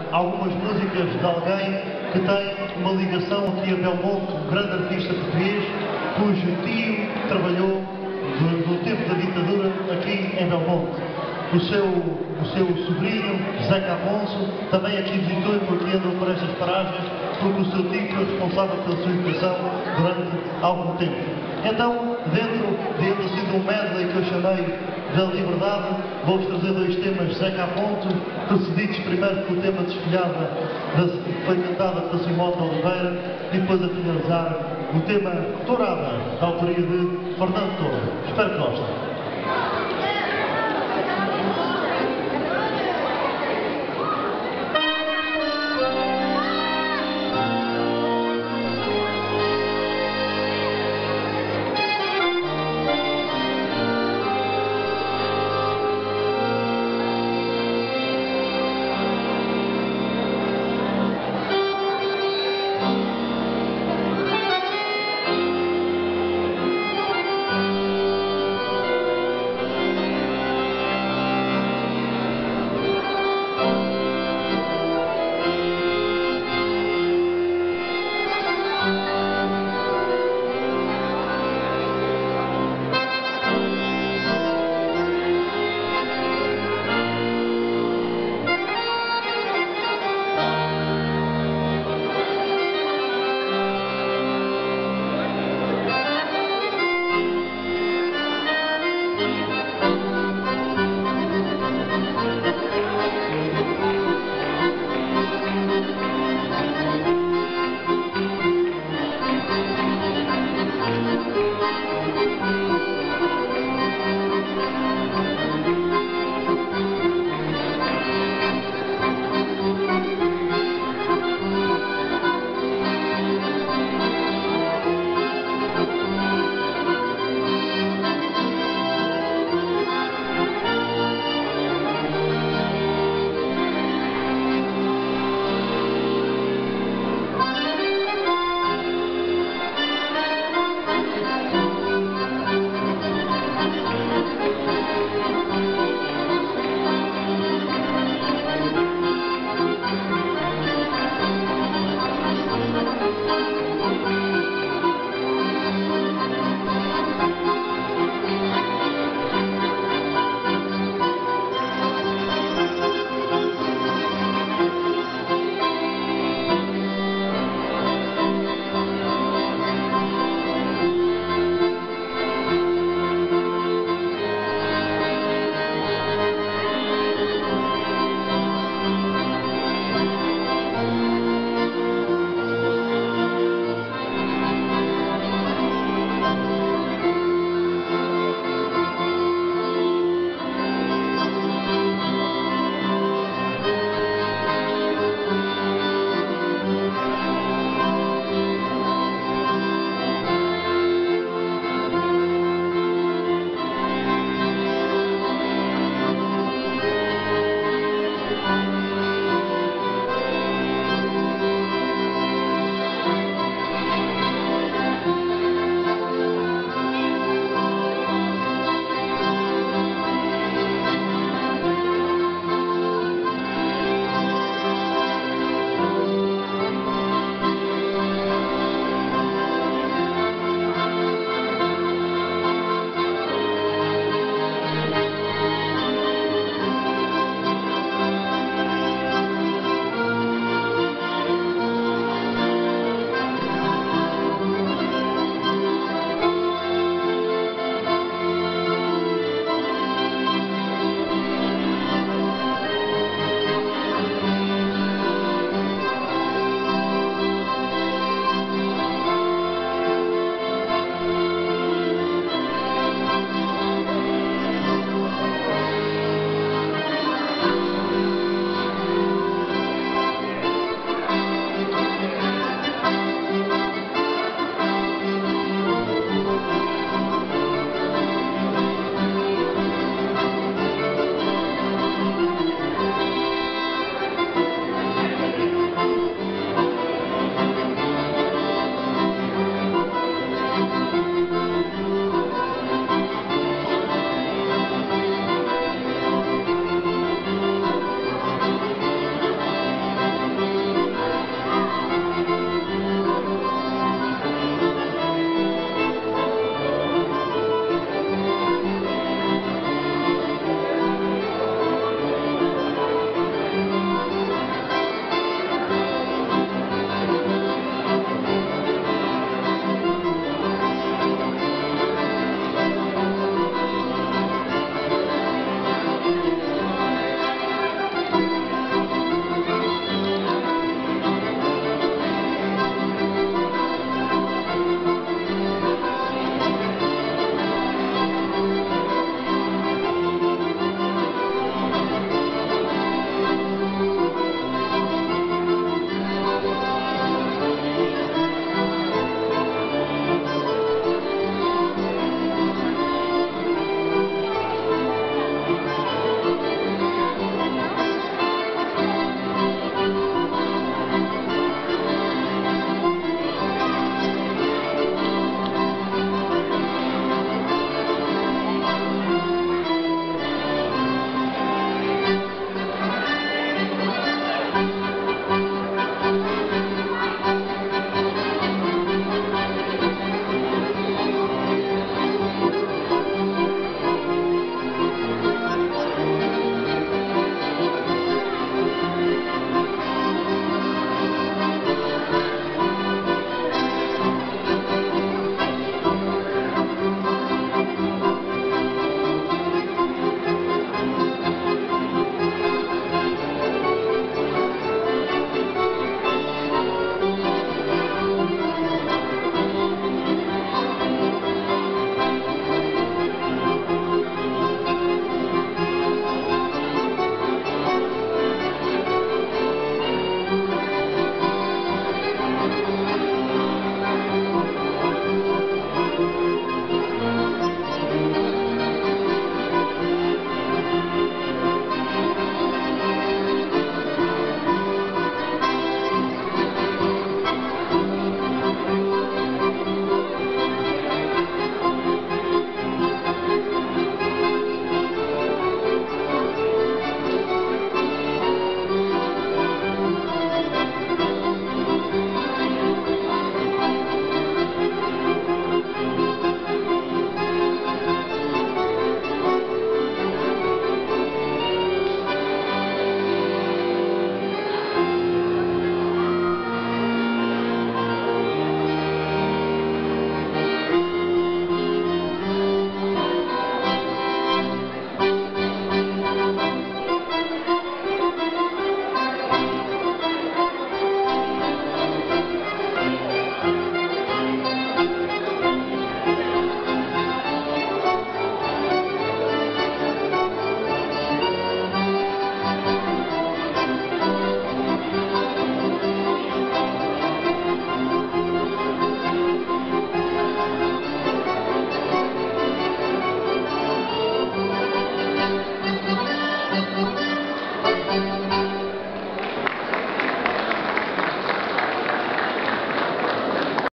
algumas músicas de alguém que tem uma ligação aqui a Belmonte, um grande artista português, cujo tio trabalhou no tempo da ditadura aqui em Belmonte. O seu sobrinho, Zeca Afonso, também aqui visitou e porque andou por estas paragens, porque o seu tio foi responsável pela sua educação durante algum tempo. Então, dentro assim, de um medley que eu chamei da Liberdade, vou-vos trazer dois temas de Zeca Afonso, precedidos primeiro pelo tema Desfolhada, que foi cantada pela Simone de Oliveira, e depois a finalizar o tema Tourada, da autoria de Fernando Toura. Espero que gostem.